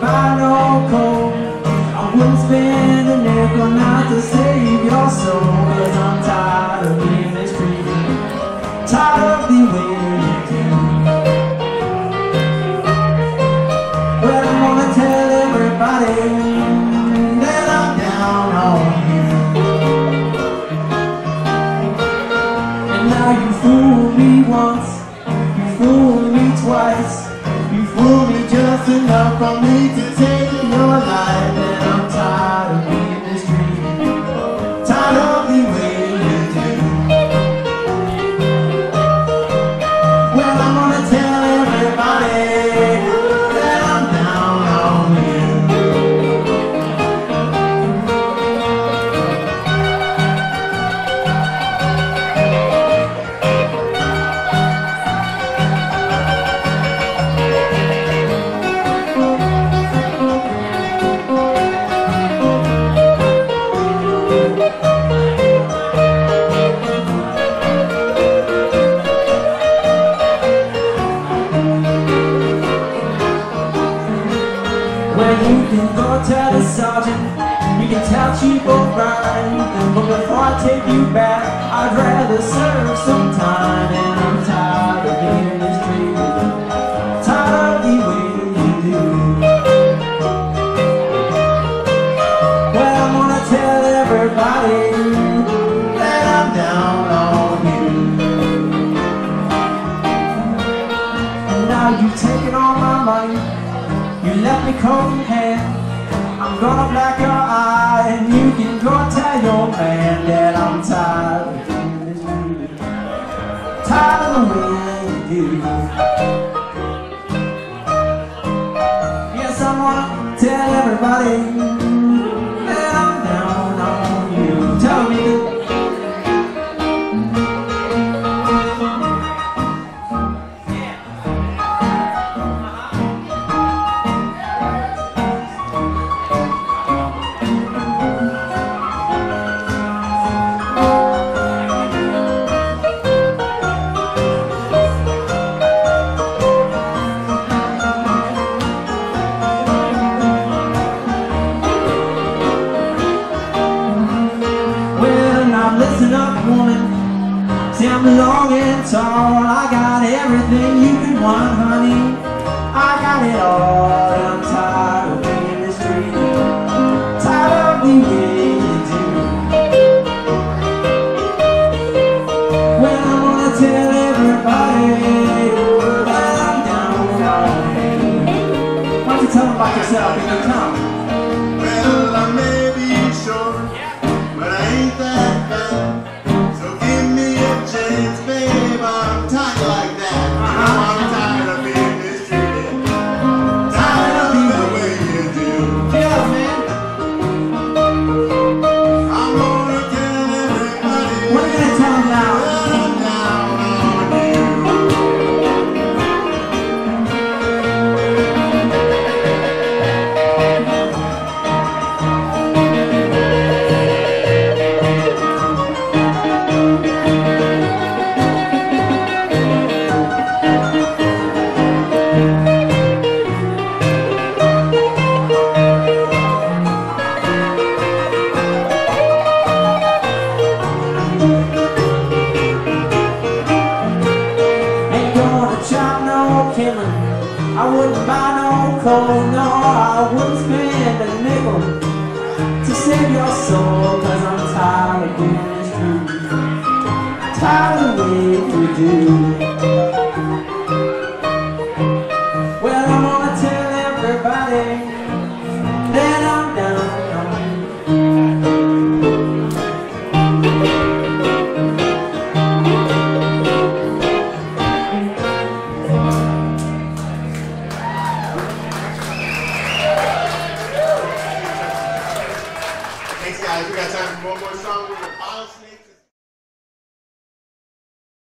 buy no coal. I wouldn't spend a nickel not to save your soul. Cause I'm tired of being mistreated, tired of the way you do. Well, I'm gonna tell everybody that I'm down on you. And now you fool me once, you fool me twice, you fool me just enough for me to take your life. And I'm tired of being mistreated, tired of the way you do. Well, I'm gonna tell everybody that I'm down on you. Well, you can go tell the sergeant, you can tell Chief O'Brien, but before I take you back, I'd rather serve some time. And I'm tired of being mistreated, tired of the way you do. Well, I'm gonna tell everybody that I'm down on you. And now you've taken all my money, you left me cold in hand. I'm gonna black your eye, and you can go tell your man that I'm tired of being mistreated, tired of the way you do. Yes, I'm gonna tell everybody that I'm down on you. Tell me that. Listen up, woman, see I'm long and tall, I got everything you can want, honey, I got it all. And I'm tired of being mistreated, tired of the way you do. Well, I'm gonna tell everybody that I'm down on you. Why don't you tell them about yourself if you come? Well, I may be short, but I ain't that bad. So give me a chance, babe. I'm tired like that. I'm tired of being mistreated, tired of the way you do. Yeah, man. I'm gonna tell everybody. What are you gonna tell them now? That I'm down on you. I wouldn't buy no coal, no, I wouldn't spend a nickel to save your soul. Cause I'm tired of being mistreated, tired of the way we do. Well, I'm gonna tell everybody that I'm down on you. Thanks, guys. We got time for one more song with the Bottlesnakes.